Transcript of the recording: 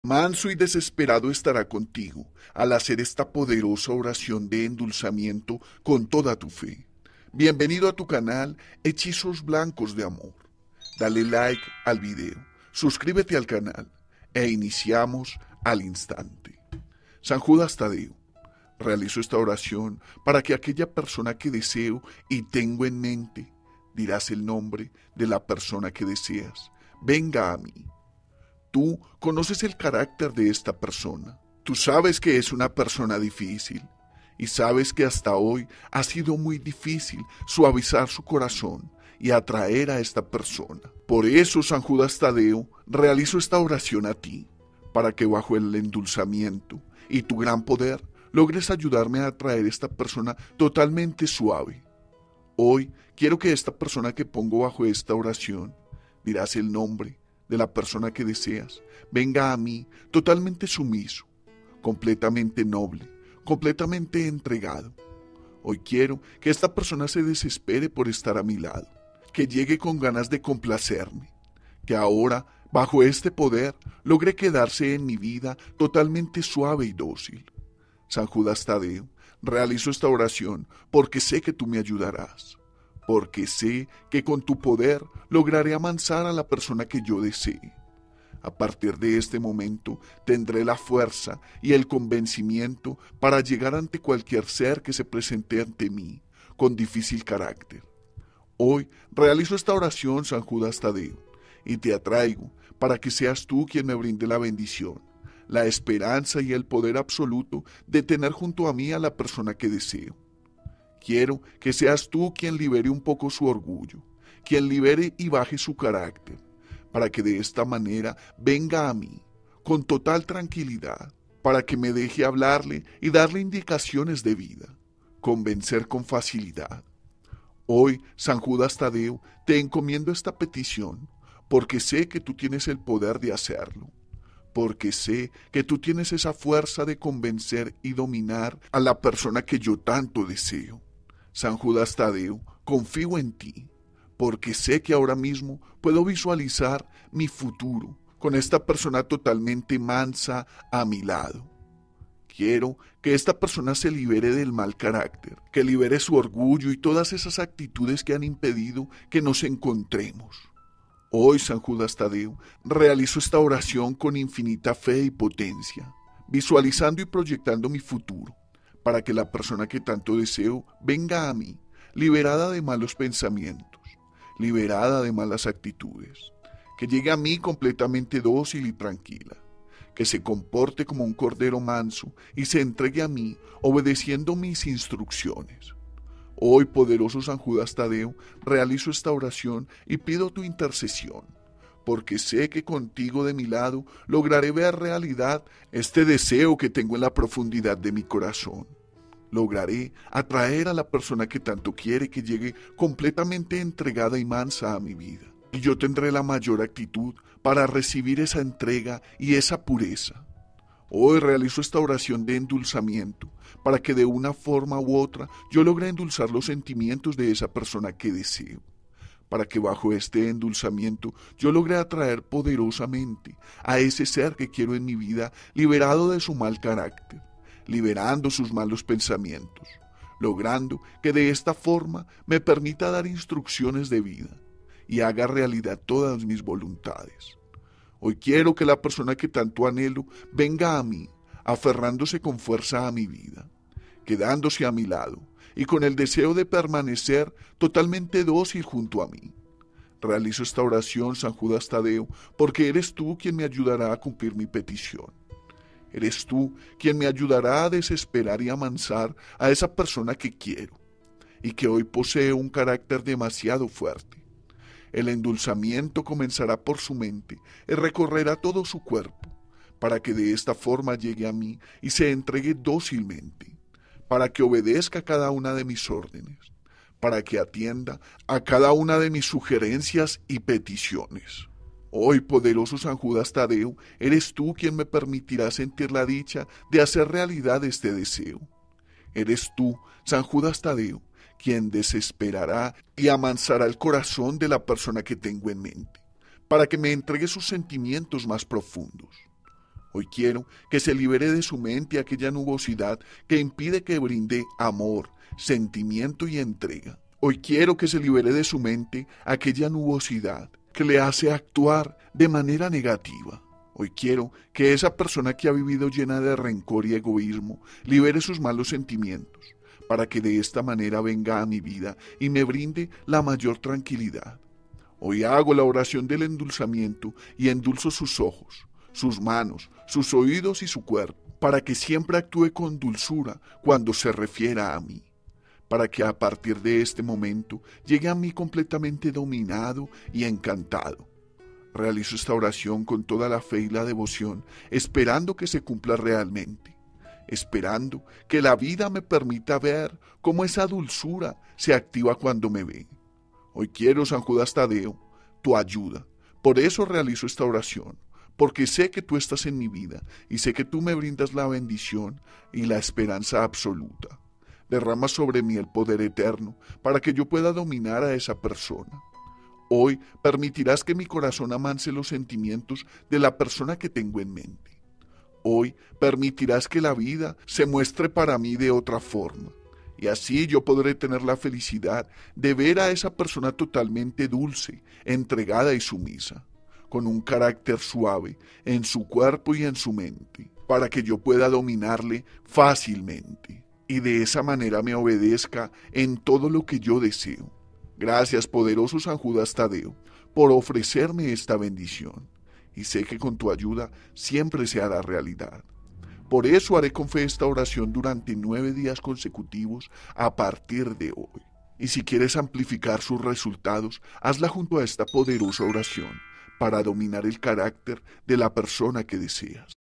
Manso y desesperado estará contigo al hacer esta poderosa oración de endulzamiento con toda tu fe. Bienvenido a tu canal Hechizos Blancos de Amor. Dale like al video, suscríbete al canal e iniciamos al instante. San Judas Tadeo, realizo esta oración para que aquella persona que deseo y tengo en mente, dirás el nombre de la persona que deseas, venga a mí. Tú conoces el carácter de esta persona. Tú sabes que es una persona difícil y sabes que hasta hoy ha sido muy difícil suavizar su corazón y atraer a esta persona. Por eso, San Judas Tadeo, realizo esta oración a ti, para que bajo el endulzamiento y tu gran poder logres ayudarme a atraer a esta persona totalmente suave. Hoy quiero que esta persona que pongo bajo esta oración, dirás el nombre de la persona que deseas, venga a mí totalmente sumiso, completamente noble, completamente entregado. Hoy quiero que esta persona se desespere por estar a mi lado, que llegue con ganas de complacerme, que ahora, bajo este poder, logre quedarse en mi vida totalmente suave y dócil. San Judas Tadeo, realizo esta oración porque sé que tú me ayudarás, porque sé que con tu poder lograré amansar a la persona que yo desee. A partir de este momento tendré la fuerza y el convencimiento para llegar ante cualquier ser que se presente ante mí con difícil carácter. Hoy realizo esta oración, San Judas Tadeo, y te atraigo para que seas tú quien me brinde la bendición, la esperanza y el poder absoluto de tener junto a mí a la persona que deseo. Quiero que seas tú quien libere un poco su orgullo, quien libere y baje su carácter, para que de esta manera venga a mí, con total tranquilidad, para que me deje hablarle y darle indicaciones de vida, convencer con facilidad. Hoy, San Judas Tadeo, te encomiendo esta petición, porque sé que tú tienes el poder de hacerlo, porque sé que tú tienes esa fuerza de convencer y dominar a la persona que yo tanto deseo. San Judas Tadeo, confío en ti, porque sé que ahora mismo puedo visualizar mi futuro con esta persona totalmente mansa a mi lado. Quiero que esta persona se libere del mal carácter, que libere su orgullo y todas esas actitudes que han impedido que nos encontremos. Hoy, San Judas Tadeo, realizo esta oración con infinita fe y potencia, visualizando y proyectando mi futuro, para que la persona que tanto deseo venga a mí, liberada de malos pensamientos, liberada de malas actitudes, que llegue a mí completamente dócil y tranquila, que se comporte como un cordero manso y se entregue a mí obedeciendo mis instrucciones. Hoy, poderoso San Judas Tadeo, realizo esta oración y pido tu intercesión, porque sé que contigo de mi lado lograré ver realidad este deseo que tengo en la profundidad de mi corazón. Lograré atraer a la persona que tanto quiere que llegue completamente entregada y mansa a mi vida. Y yo tendré la mayor actitud para recibir esa entrega y esa pureza. Hoy realizo esta oración de endulzamiento para que de una forma u otra yo logre endulzar los sentimientos de esa persona que deseo, para que bajo este endulzamiento yo logre atraer poderosamente a ese ser que quiero en mi vida, liberado de su mal carácter, liberando sus malos pensamientos, logrando que de esta forma me permita dar instrucciones de vida y haga realidad todas mis voluntades. Hoy quiero que la persona que tanto anhelo venga a mí, aferrándose con fuerza a mi vida, quedándose a mi lado y con el deseo de permanecer totalmente dócil junto a mí. Realizo esta oración, San Judas Tadeo, porque eres tú quien me ayudará a cumplir mi petición. Eres tú quien me ayudará a desesperar y amansar a esa persona que quiero y que hoy posee un carácter demasiado fuerte. El endulzamiento comenzará por su mente y recorrerá todo su cuerpo, para que de esta forma llegue a mí y se entregue dócilmente, para que obedezca cada una de mis órdenes, para que atienda a cada una de mis sugerencias y peticiones. Hoy, poderoso San Judas Tadeo, eres tú quien me permitirá sentir la dicha de hacer realidad este deseo. Eres tú, San Judas Tadeo, quien desesperará y amansará el corazón de la persona que tengo en mente, para que me entregue sus sentimientos más profundos. Hoy quiero que se libere de su mente aquella nubosidad que impide que brinde amor, sentimiento y entrega. Hoy quiero que se libere de su mente aquella nubosidad que le hace actuar de manera negativa. Hoy quiero que esa persona que ha vivido llena de rencor y egoísmo libere sus malos sentimientos, para que de esta manera venga a mi vida y me brinde la mayor tranquilidad. Hoy hago la oración del endulzamiento y endulzo sus ojos, sus manos, sus oídos y su cuerpo, para que siempre actúe con dulzura cuando se refiera a mí, para que a partir de este momento llegue a mí completamente dominado y encantado. Realizo esta oración con toda la fe y la devoción, esperando que se cumpla realmente, esperando que la vida me permita ver cómo esa dulzura se activa cuando me ve. Hoy quiero, San Judas Tadeo, tu ayuda. Por eso realizo esta oración, porque sé que tú estás en mi vida y sé que tú me brindas la bendición y la esperanza absoluta. Derrama sobre mí el poder eterno para que yo pueda dominar a esa persona. Hoy permitirás que mi corazón amanse los sentimientos de la persona que tengo en mente. Hoy permitirás que la vida se muestre para mí de otra forma. Y así yo podré tener la felicidad de ver a esa persona totalmente dulce, entregada y sumisa, con un carácter suave en su cuerpo y en su mente, para que yo pueda dominarle fácilmente y de esa manera me obedezca en todo lo que yo deseo. Gracias, poderoso San Judas Tadeo, por ofrecerme esta bendición, y sé que con tu ayuda siempre se hará realidad. Por eso haré con fe esta oración durante 9 días consecutivos a partir de hoy. Y si quieres amplificar sus resultados, hazla junto a esta poderosa oración para dominar el carácter de la persona que deseas.